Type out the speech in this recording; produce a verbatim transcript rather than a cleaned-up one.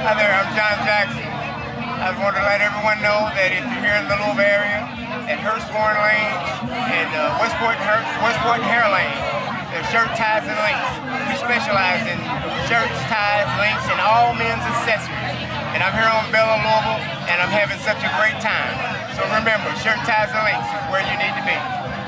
Hi there, I'm John Jackson. I just want to let everyone know that if you're here in the Louisville area, at Hurstbourne Lane and uh, Westport, Her Westport and Herr Lane, there's shirt, ties, and links. We specialize in shirts, ties, links, and all men's accessories. And I'm here on Belle of Louisville, and I'm having such a great time. So remember, shirt, ties, and links is where you need to be.